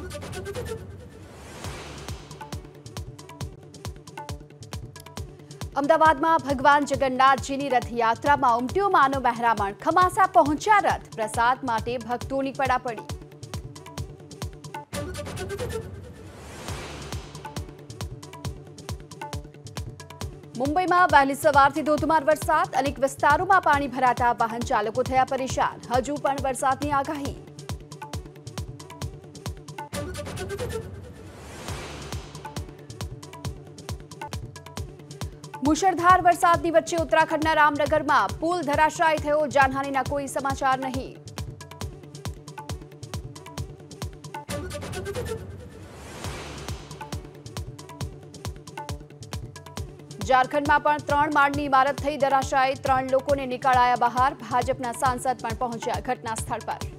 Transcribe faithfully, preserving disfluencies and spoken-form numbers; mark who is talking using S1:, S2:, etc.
S1: અમદાવાદમાં ભગવાન જગન્નાથજીની રથયાત્રામાં ઉમટ્યો માનવ મહેરામણ. ખમાસા પહોંચ્યા રથ. પ્રસાદ માટે ભક્તોની પડાપડી. મુંબઈમાં વહેલી સવારથી ધોધમાર વરસાદ. અનેક વિસ્તારોમાં પાણી ભરાતા વાહન ચાલકો થયા પરેશાન. હજુ પણ વરસાદની આગાહી. મુશળધાર વરસાદની વચ્ચે ઉત્તરાખંડના રામનગરમાં પુલ ધરાશાયી થયો. જાનહાનિના કોઈ સમાચાર નહીં. ઝારખંડમાં પણ ત્રણ માળની ઇમારત થઈ ધરાશાયી. ત્રણ લોકોને નીકાળાયા બહાર. ભાજપના સાંસદ પણ પહોંચ્યા ઘટના સ્થળ પર.